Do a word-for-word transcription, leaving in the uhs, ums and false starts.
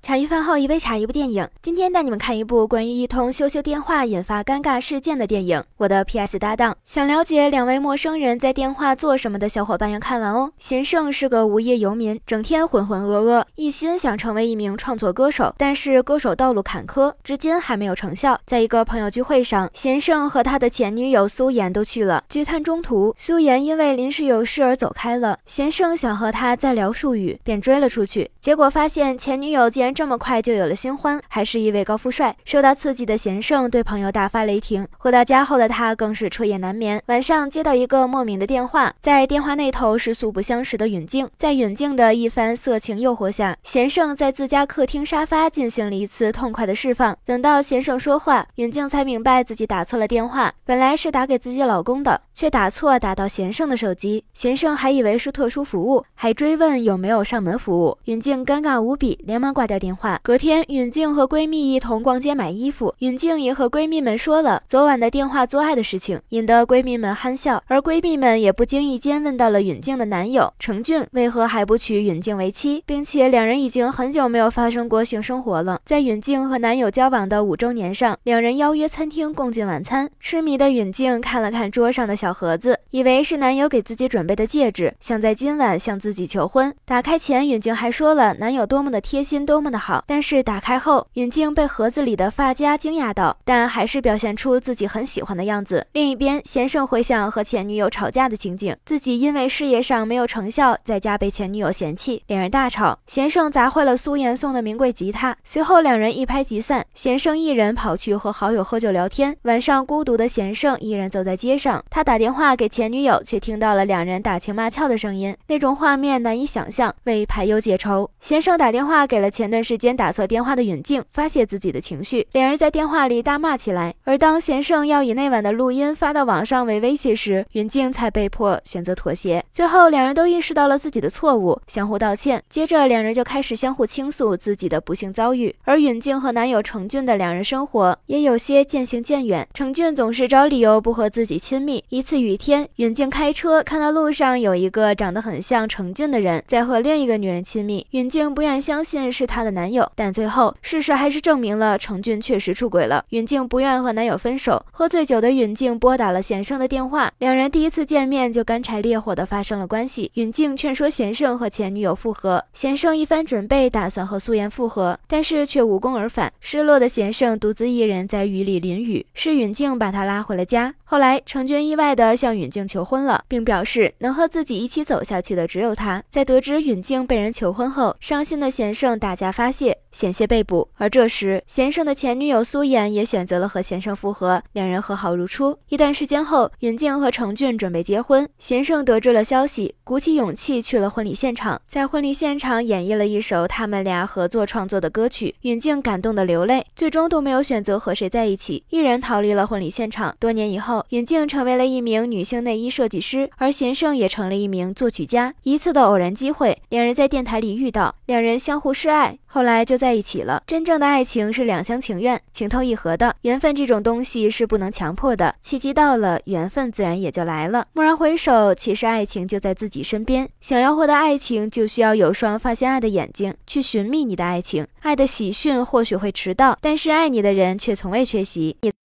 茶余饭后一杯茶，一部电影。今天带你们看一部关于一通羞羞电话引发尴尬事件的电影《我的 P S 搭档》。想了解两位陌生人在电话做什么的小伙伴要看完哦。贤胜是个无业游民，整天浑浑噩噩，一心想成为一名创作歌手，但是歌手道路坎坷，至今还没有成效。在一个朋友聚会上，贤胜和他的前女友苏妍都去了。聚餐中途，苏妍因为临时有事而走开了，贤胜想和他再聊数语，便追了出去。结果发现前女友竟然这么快就有了新欢，还是一位高富帅。受到刺激的贤胜对朋友大发雷霆，回到家后的他更是彻夜难眠。晚上接到一个莫名的电话，在电话那头是素不相识的允静。在允静的一番色情诱惑下，贤胜在自家客厅沙发进行了一次痛快的释放。等到贤胜说话，允静才明白自己打错了电话，本来是打给自己老公的，却打错打到贤胜的手机。贤胜还以为是特殊服务，还追问有没有上门服务。允静尴尬无比，连忙挂掉电话。隔天，允静和闺蜜一同逛街买衣服，允静也和闺蜜们说了昨晚的电话做爱的事情，引得闺蜜们憨笑。而闺蜜们也不经意间问到了允静的男友程俊为何还不娶允静为妻，并且两人已经很久没有发生过性生活了。在允静和男友交往的五周年上，两人邀约餐厅共进晚餐。痴迷的允静看了看桌上的小盒子，以为是男友给自己准备的戒指，想在今晚向自己求婚。打开前，允静还说了男友多么的贴心，多么的好，但是打开后，允静被盒子里的发夹惊讶到，但还是表现出自己很喜欢的样子。另一边，贤胜回想和前女友吵架的情景，自己因为事业上没有成效，在家被前女友嫌弃，两人大吵，贤胜砸坏了苏妍送的名贵吉他，随后两人一拍即散。贤胜一人跑去和好友喝酒聊天。晚上孤独的贤胜一人走在街上，他打电话给前女友，却听到了两人打情骂俏的声音，那种画面难以想象。为排忧解愁，贤胜打电话给了前段时间打错电话的允静，发泄自己的情绪。两人在电话里大骂起来，而当贤胜要以那晚的录音发到网上为威胁时，允静才被迫选择妥协。最后两人都意识到了自己的错误，相互道歉，接着两人就开始相互倾诉自己的不幸遭遇。而允静和男友程俊的两人生活也有些渐行渐远，程俊总是找理由不和自己亲密。一次雨天，允静开车看到路上有一个长得很像程俊的人在和另一个女人亲密，允静不愿相信是她的男友，但最后事实还是证明了程俊确实出轨了。允静不愿和男友分手，喝醉酒的允静拨打了贤胜的电话，两人第一次见面就干柴烈火的发生了关系。允静劝说贤胜和前女友复合，贤胜一番准备打算和苏妍复合，但是却无功而返。失落的贤胜独自一人在雨里淋雨，是允静把他拉回了家。后来程俊意外地向允静求婚了，并表示能和自己一起走下去的只有他。在得知允静被人求婚后，伤心的贤胜打架发泄，险些被捕。而这时贤胜的前女友苏妍也选择了和贤胜复合，两人和好如初。一段时间后，允静和程俊准备结婚，贤胜得知了消息，鼓起勇气去了婚礼现场，在婚礼现场演绎了一首他们俩合作创作的歌曲，允静感动的流泪，最终都没有选择和谁在一起，一人逃离了婚礼现场。多年以后，允静成为了一名女性内衣设计师，而贤胜也成了一名作曲家。一次的偶然机会，两人在电台里遇到，两人相互示爱，后来就在一起了。真正的爱情是两厢情愿，情投意合的，缘分这种东西是不能强迫的，契机到了，缘分自然也就来了。蓦然回首，其实爱情就在自己身边。想要获得爱情，就需要有双发现爱的眼睛，去寻觅你的爱情。爱的喜讯或许会迟到，但是爱你的人却从未缺席。